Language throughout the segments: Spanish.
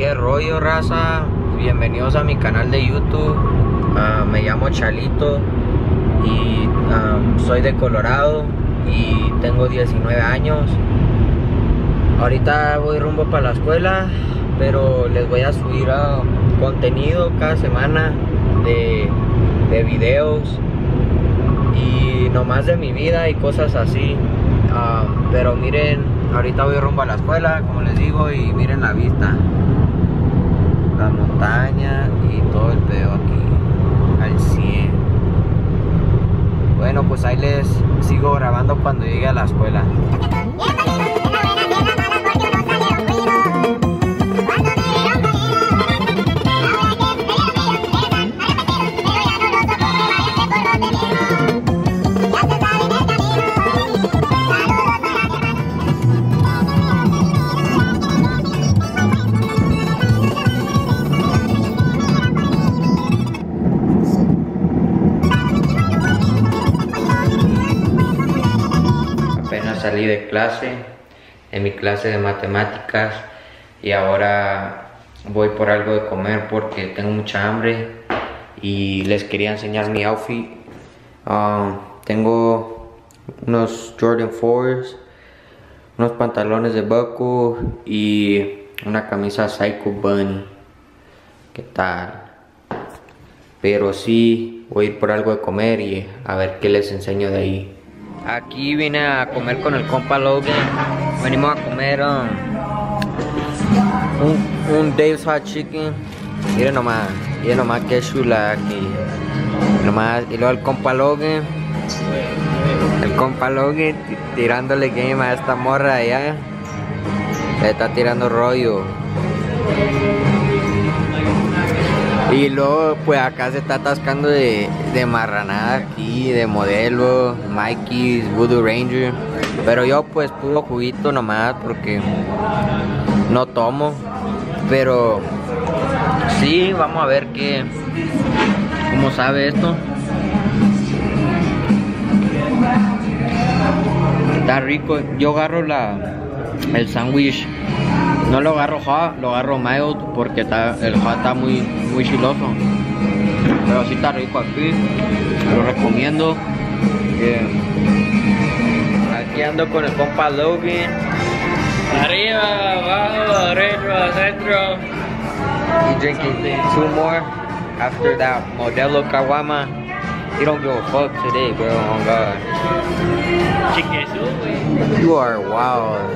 qué rollo, raza. Bienvenidos a mi canal de YouTube. Me llamo Chalito y soy de Colorado y tengo 19 años. Ahorita voy rumbo para la escuela, pero les voy a subir contenido cada semana de videos y nomás de mi vida y cosas así. Pero miren, ahorita voy rumbo a la escuela, como les digo, y miren la vista, la montaña y todo el pedo aquí al 100. Bueno, pues ahí les sigo grabando cuando llegue a la escuela. Salí de clase, en mi clase de matemáticas, y ahora voy por algo de comer porque tengo mucha hambre y les quería enseñar mi outfit. Tengo unos Jordan 4s, unos pantalones de buckle y una camisa Psycho Bunny. ¿Qué tal? Pero sí, voy a ir por algo de comer y a ver qué les enseño de ahí. Aquí vine a comer con el compa Logan. Venimos a comer un Dave's Hot Chicken. Miren nomás qué chula aquí. Y luego el compa Logan. Tirándole game a esta morra allá. Le está tirando rollo. Y luego pues acá se está atascando de marranada aquí, de modelo, Mikey's, Voodoo Ranger. Pero yo pues puro juguito nomás porque no tomo. Pero sí, vamos a ver cómo sabe esto. Está rico. Yo agarro el sándwich. No lo agarro hot, lo agarro mild porque el hot está muy chiloso. Pero sí está rico aquí, lo recomiendo. Aquí ando con el compa Logan. Arriba, abajo, retro, centro. He's drinking 2 more after that Modelo Caguama. He don't give a fuck today, bro. Oh God. You are wild.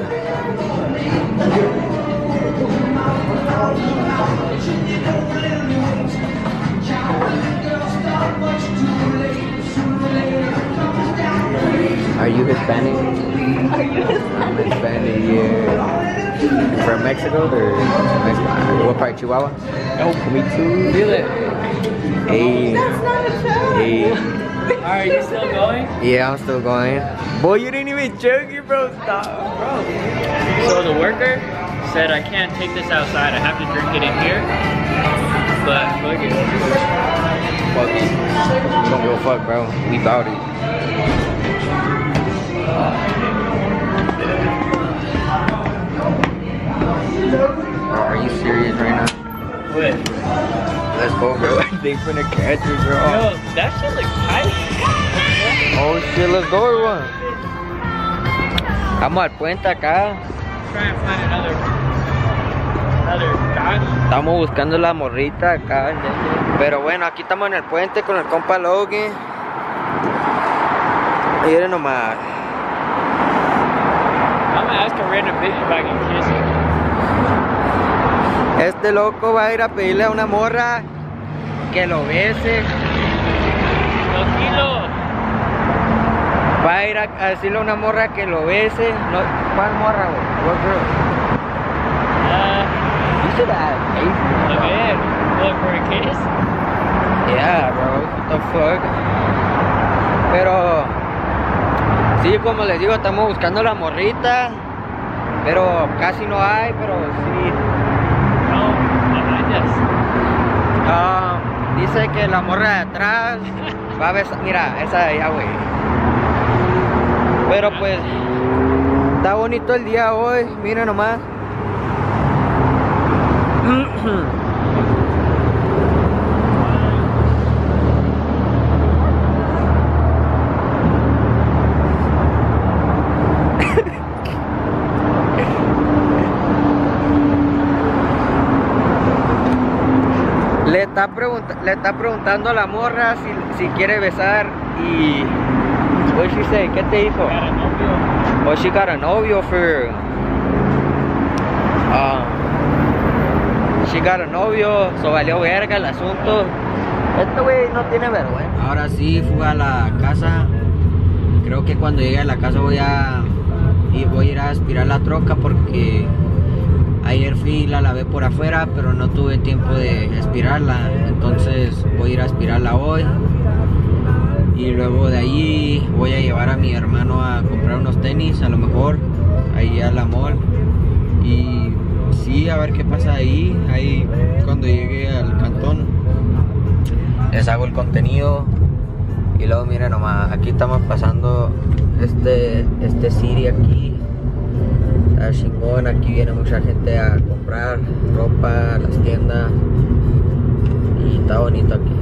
Are you Hispanic? I'm Hispanic, yeah. From Mexico or Mexico? What part, Chihuahua? Oh, me too. Feel it. Hey. Hey. Are you still going? Yeah, I'm still going. Boy, you didn't even chug it, bro. Stop, bro. So the worker said I can't take this outside. I have to drink it in here. But fuck it. Fuck it. You don't give a fuck, bro. We bought it. Are you serious right now? What? Let's go, bro. They finna catch you, bro. Yo, that shit looks tight. Oh shit, let's go, everyone. Vamos al puente acá. Try and find another dog. Estamos buscando la morrita acá. Pero bueno, aquí estamos en el puente con el compa Logan. Miren nomás. I'm gonna ask a random bitch if I can kiss her. Este loco va a ir a pedirle a una morra que lo bese. Tranquilo. Va a ir a decirle a una morra que lo bese. No, ¿cuál morra, güey? What girl? You should have paid. A ver, look for a kiss. Yeah, bro. What the fuck? Pero sí, como les digo, estamos buscando la morrita. Pero casi no hay, pero sí. No, behind us. Dice que la morra de atrás va a besar. Mira, esa de allá, güey. Pero pues está bonito el día hoy, miren nomás. Le está preguntando a la morra si quiere besar y... What did she say? ¿Qué te dijo? Oh, she got a novio for... she got a novio, so valió verga el asunto. Este güey no tiene vergüenza. Ahora sí, fui a la casa. Creo que cuando llegue a la casa voy a ir a aspirar la troca porque... Ayer fui y la lavé por afuera, pero no tuve tiempo de aspirarla, entonces voy a ir a aspirarla hoy. Y luego de ahí voy a llevar a mi hermano a comprar unos tenis, a lo mejor, ahí a la mall. Y sí, a ver qué pasa ahí cuando llegue al cantón. Les hago el contenido. Y luego miren nomás, aquí estamos pasando este city aquí. Está chingón, aquí viene mucha gente a comprar ropa a las tiendas y está bonito aquí.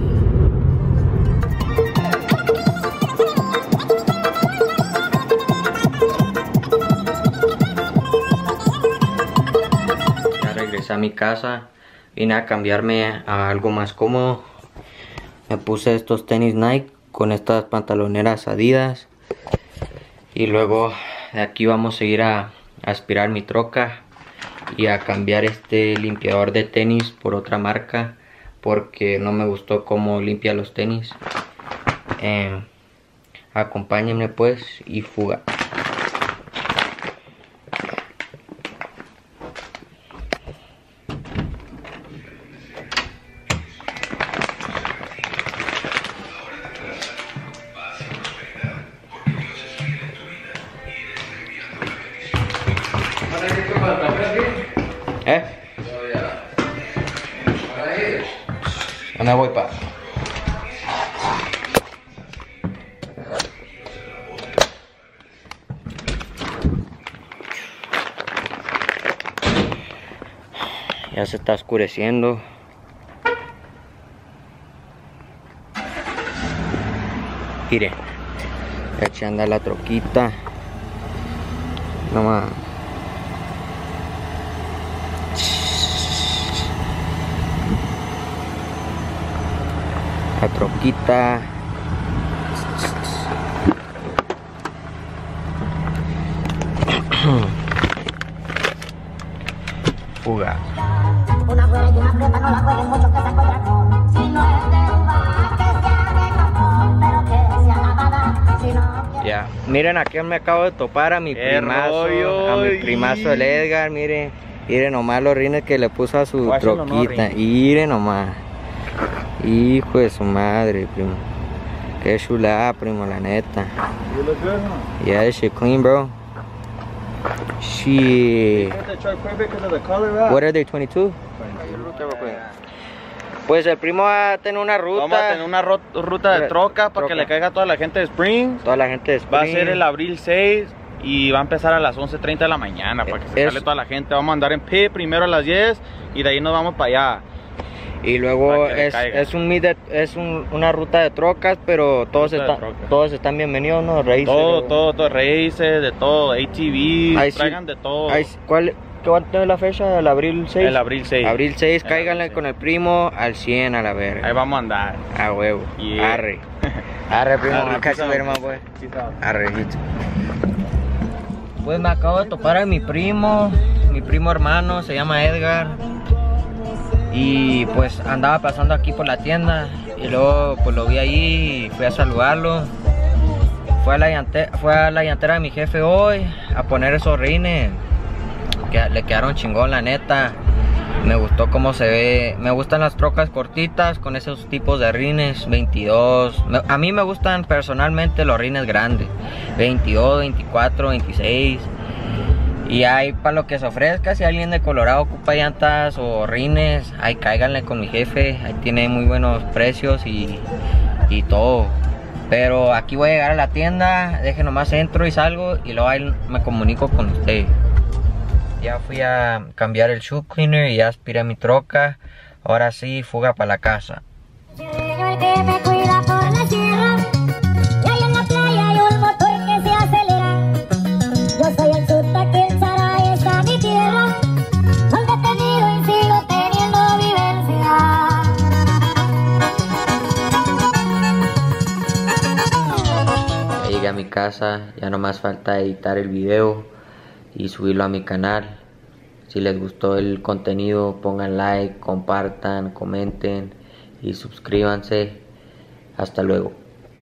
Ya regresé a mi casa, vine a cambiarme a algo más cómodo. Me puse estos tenis Nike con estas pantaloneras Adidas y luego de aquí vamos a ir a aspirar mi troca y a cambiar este limpiador de tenis por otra marca porque no me gustó cómo limpia los tenis. Acompáñenme pues y fuga. ¿Dónde voy, pa? Ya se está oscureciendo. Mire, eché a andar la troquita. Nomás. La troquita. Fuga. Una juega y una fruta no la jueguen mucho que se encuentran. Si no es de uva, que sea de jamón, pero que sea lavada. Si no. Ya, miren a quién me acabo de topar, a mi primazo el Edgar, miren nomás los rines que le puso a su troquita. Miren nomás. Hijo de su madre, primo. Qué chulada, primo, la neta. You look good, huh? Yeah, shit clean, bro. Shit. What are they, 22? Pues el primo va a tener una ruta. Vamos a tener una ruta de troca para que le caiga a toda la gente de Spring. Toda la gente de Spring. Va a ser el abril 6 y va a empezar a las 11:30 de la mañana para que se sale toda la gente. Vamos a andar en pie primero a las 10 y de ahí nos vamos para allá. Y luego es una ruta de trocas, pero todos están bienvenidos, ¿no? Raíces. Todo, raíces, de todo, ATV, traigan de todo. ¿Qué va a tener la fecha? ¿El abril 6? El abril 6. Abril 6, cáiganle con el primo al 100 a la verga. Ahí vamos a andar. A huevo. Yeah. Arre. Arre, primo. Casi ver más, pues. Arre, hito. Pues me acabo de topar a mi primo hermano, se llama Edgar. Y pues andaba pasando aquí por la tienda y luego pues lo vi ahí y fui a saludarlo. Fue a la llantera de mi jefe hoy a poner esos rines que le quedaron chingón, la neta. Me gustó cómo se ve. Me gustan las trocas cortitas con esos tipos de rines 22. A mí me gustan personalmente los rines grandes 22, 24, 26. Y ahí para lo que se ofrezca, si alguien de Colorado ocupa llantas o rines, ahí cáiganle con mi jefe, ahí tiene muy buenos precios y todo. Pero aquí voy a llegar a la tienda, deje nomás entro y salgo y luego ahí me comunico con ustedes. Ya fui a cambiar el shoe cleaner y ya aspiré mi troca. Ahora sí, fuga para la casa. El que me cuida por la sierra, y ahí en la playa hay un motor que se acelera. Yo soy el chuta que el Saray está mi tierra, donde he tenido y sigo teniendo vivencia. Ya llegué a mi casa, ya no más falta editar el video y subirlo a mi canal. Si les gustó el contenido, pongan like, compartan, comenten y suscríbanse. Hasta luego.